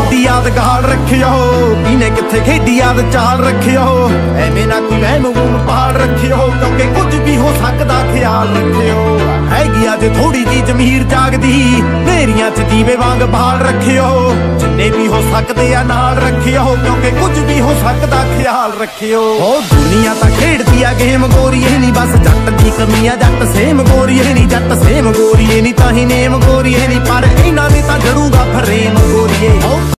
खेडी यादगार रखियो, इने किथे खेडी याद चाल रखियो। एवें ना कोई वहम वूम पाल रखियो, क्योंकि कुछ भी हो सकदा ख्याल रखियो। हैगी अज थोड़ी जी जमीर जागदी, मेरियां च दीवे वांग बाल रखियो। जिन्ने भी हो सकदे आ नाल रखियो, क्योंकि कुछ भी हो सकदा ख्याल रखियो। ओ दुनिया तां खेडदी आ गेम गोरीए नी, बस जट दी कमी आ जट सेम गोरीए नी। जट सेम गोरीए नी तां ही नेम गोरीए नी, पर इन्हां ने तां जड़ूगा फरेम गोरीए।